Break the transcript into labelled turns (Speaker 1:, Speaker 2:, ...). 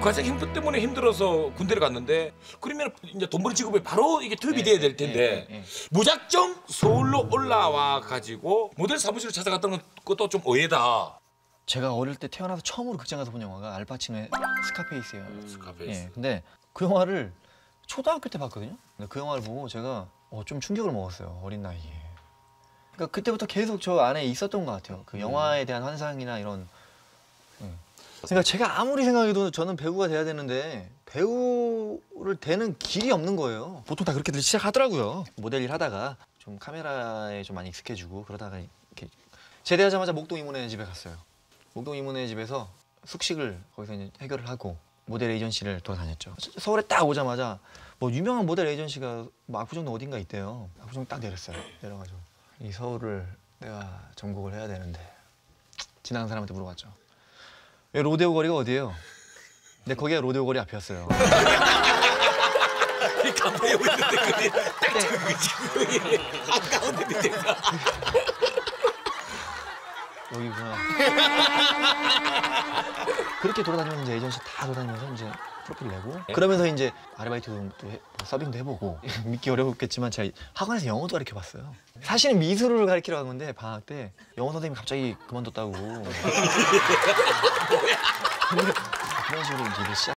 Speaker 1: 가정 형편 때문에 힘들어서 군대를 갔는데 그러면 이제 돈벌이 직업에 바로 이게 투입이 돼야 될 텐데 무작정 서울로 올라와 가지고 모델 사무실을 찾아갔던 것도 좀 의외다.
Speaker 2: 제가 어릴 때 태어나서 처음으로 극장 가서 본 영화가 알파치노의 스카페이스예요.
Speaker 1: 스카페이스.
Speaker 2: 예, 근데 그 영화를 초등학교 때 봤거든요. 근데 그 영화를 보고 제가 좀 충격을 먹었어요. 어린 나이에. 그러니까 그때부터 계속 저 안에 있었던 것 같아요. 그 영화에 대한 환상이나 이런. 그러니까 제가 아무리 생각해도 저는 배우가 돼야 되는데 배우를 되는 길이 없는 거예요. 보통 다 그렇게들 시작하더라고요. 모델 일 하다가 좀 카메라에 좀 많이 익숙해지고 그러다가 이렇게 제대하자마자 목동 이모네 집에 갔어요. 목동 이모네 집에서 숙식을 거기서 이제 해결을 하고 모델 에이전시를 돌아다녔죠. 서울에 딱 오자마자 뭐 유명한 모델 에이전시가 뭐 압구정동 어딘가 있대요. 압구정 딱 내렸어요. 내려가지고 이 서울을 내가 정복을 해야 되는데 지나간 사람한테 물어봤죠. 여기 로데오 거리가 어디예요? 근데 거기가 로데오 거리 앞이었어요.
Speaker 1: 간판에 있는데 그게 딱 그거지. 아까운데 밑에가.
Speaker 2: 여기구나. 그렇게 돌아다니면서 이제 에이전시 다 돌아다니면서 이제 프로필 내고 그러면서 이제 아르바이트도 서빙도 해보고 믿기 어려웠겠지만 제가 학원에서 영어도 가르쳐 봤어요. 사실은 미술을 가르치러 간 건데 방학 때 영어 선생님이 갑자기 그만뒀다고. 그런 식으로 이제 시작.